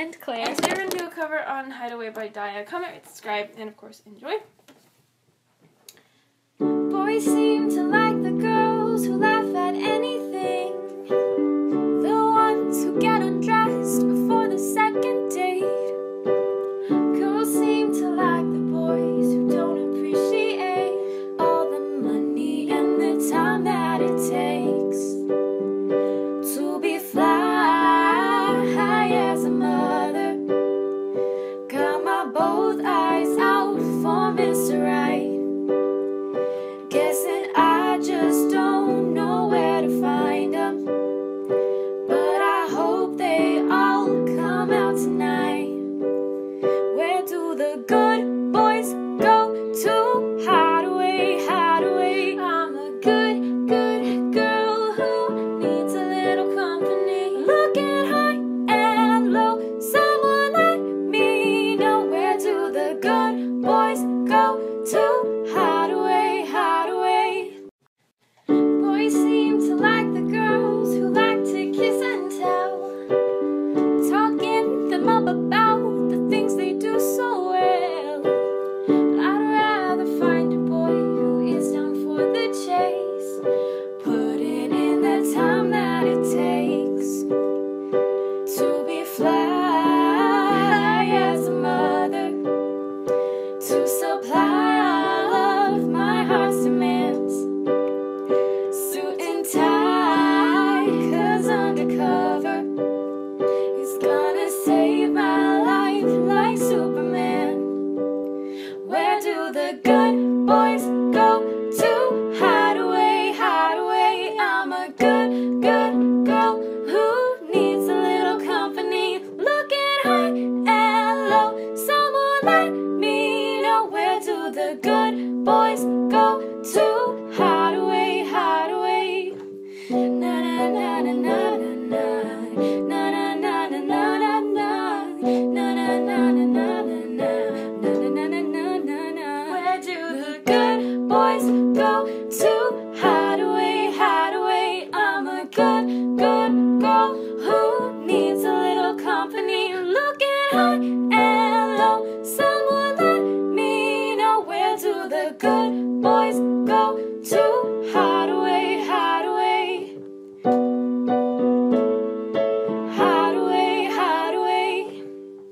And Claire. And today we're going to do a cover on Hideaway by Daya. Comment, rate, subscribe, and of course, enjoy. Boys seem to like the girls who laugh at anything. The ones who get undressed before the second date. Girls seem to like the boys who don't appreciate all the money and the time that it takes to be fly as a mother. Got my both eyes out for Mr. Right. Guessing I just don't know where to find them, but I hope they all come out tonight. Where do the good boys go to hide away, hide away? I'm a good, good girl who needs a little company. Looking high and low, someone let me know. Where do the good boys go to hide away, hide away? Boys seem to like the girls who like to kiss and tell, talking them up about the things they do so well. But I'd rather find a boy who is down for the chase, putting in the time that it takes to be fly as a mother, to supply all of my heart's demands. Suit and tie, 'cause undercover he's gonna save my life like Superman. Where do the good boys go to hide away, hide away? I'm a good, good girl who needs a little company. Looking high and low, someone let me know. Where do the good boys go to hide away, hide away? Na na na na na na na na na na na na na na na na na na. Where do the good boys go to hide away, hide away? I'm a good, good girl who needs a little company. Looking high and low, someone let me know. Where do the good boys go to hide away, hide away? Hide away, hide away.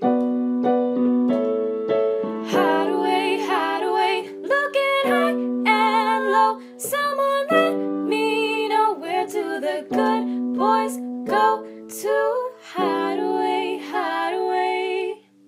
Hide away, hide away. Looking high and low, someone let me know. Where do the good boys go